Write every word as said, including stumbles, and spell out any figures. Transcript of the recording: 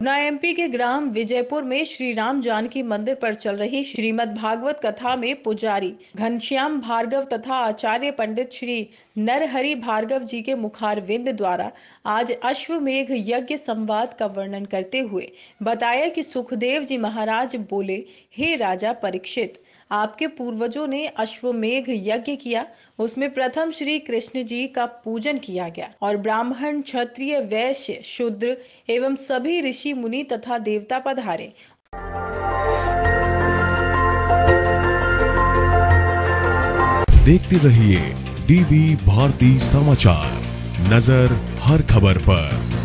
गुना MP के ग्राम विजयपुर में श्री राम जानकी मंदिर पर चल रही श्रीमद् भागवत कथा में पुजारी घनश्याम भार्गव तथा आचार्य पंडित श्री नरहरि भार्गव जी के मुखारविंद द्वारा आज अश्वमेघ यज्ञ संवाद का वर्णन करते हुए बताया कि सुखदेव जी महाराज बोले, हे राजा परीक्षित, आपके पूर्वजों ने अश्वमेघ यज्ञ किया। उसमें प्रथम श्री कृष्ण जी का पूजन किया गया और ब्राह्मण, क्षत्रिय, वैश्य, शूद्र एवं सभी ऋषि मुनि तथा देवता पधारे। देखते रहिए डीवी भारती समाचार, नजर हर खबर पर।